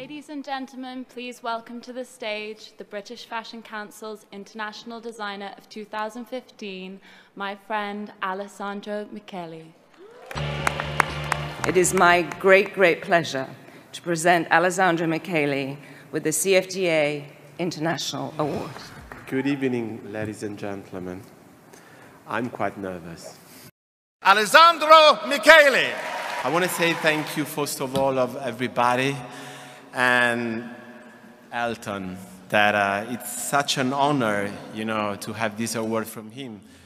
Ladies and gentlemen, please welcome to the stage the British Fashion Council's International Designer of 2015, my friend Alessandro Michele. It is my great pleasure to present Alessandro Michele with the CFDA International Award. Good evening, ladies and gentlemen. I'm quite nervous. Alessandro Michele. I want to say thank you, first of all, of everybody, and Elton, that it's such an honor, to have this award from him.